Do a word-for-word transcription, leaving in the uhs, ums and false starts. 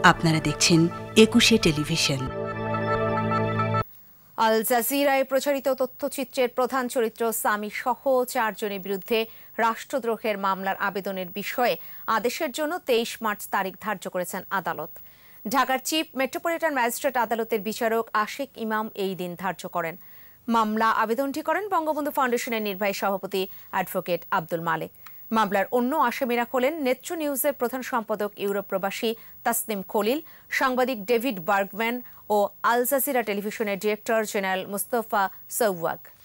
আপনারা দেখছেন একুশে টেলিভিশন। আল জাজিরায় প্রচারিত তথ্যচিত্রের প্রধান চরিত্র সামি সহ চারজনের বিরুদ্ধে রাষ্ট্রদ্রোহের মামলার আবেদনের বিষয়ে আদেশের জন্য তেইশ মার্চ তারিখ ধার্য করেছেন আদালত। ঢাকার চিফ মেট্রোপলিটন ম্যাজিস্ট্রেট আদালতের বিচারক আশিক ইমাম এই দিন ধার্য করেন। মামলা আবেদনটি করেন বঙ্গবন্ধু ফাউন্ডেশনের নির্বাহী সভাপতি অ্যাডভোকেট আব্দুল মালেক। মামলার অন্য আসামিরা হলেন নেত্র নিউজের প্রধান সম্পাদক ইউরোপ প্রবাসী তাসনিম খলিল, সাংবাদিক ডেভিড বার্গম্যান ও আল জাজিরা টেলিভিশনের ডিরেক্টর জেনারেল মুস্তফা সৌওয়াগ।